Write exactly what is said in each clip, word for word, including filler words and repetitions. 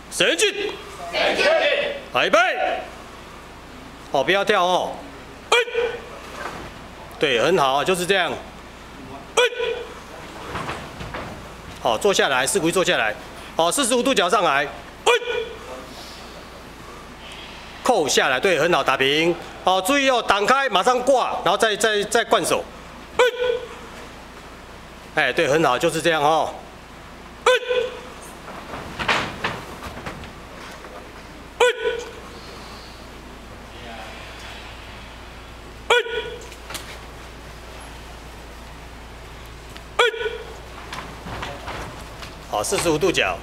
沈进， 前进， 好，预备，哦，不要跳哦，哎，对，很好，就是这样，哎，好，坐下来，四股一坐下来，好，四十五度角上来，哎，扣下来，对，很好，打平，好，注意哦，挡开，马上挂，然后再再再灌手，哎，哎，对，很好，就是这样哦，哎。好，四十五度角。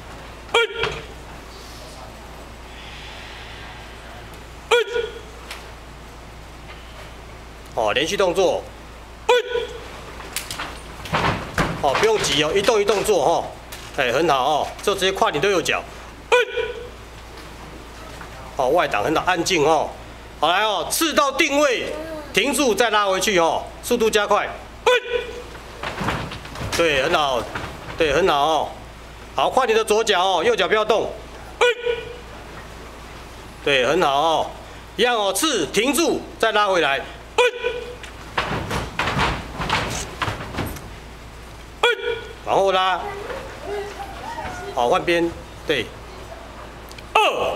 哦，连续动作。哦，不用急哦，一动一动作哦。哎，很好哦，就直接跨你的右脚。好，外挡很好，安静哦。好，来哦，刺到定位，停住，再拉回去哦，速度加快。对，很好。对，很好哦。好，跨你的左脚哦，右脚不要动。对，很好哦。一样哦，刺，停住，再拉回来。往后拉。好，换边。对。二。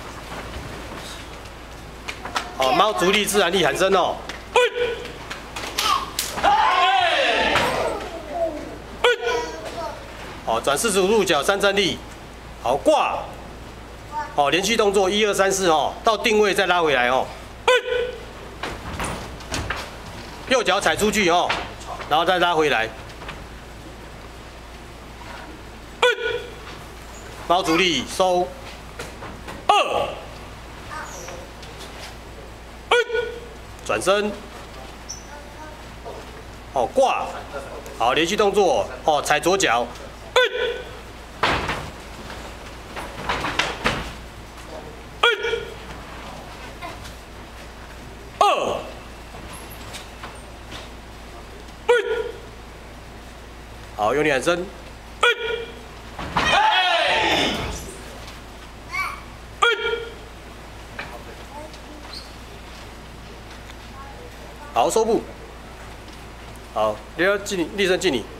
好，猫足力自然力喊声哦。好，转四十五度角，三站立。好，挂。好，连续动作一二三四哦，到定位再拉回来哦。右脚踩出去哦，然后再拉回来。猫足力收。二。转身。好，挂。好，连续动作哦，踩左脚。二，好，用力喊声。好，收步。好，立正敬礼，立正敬礼。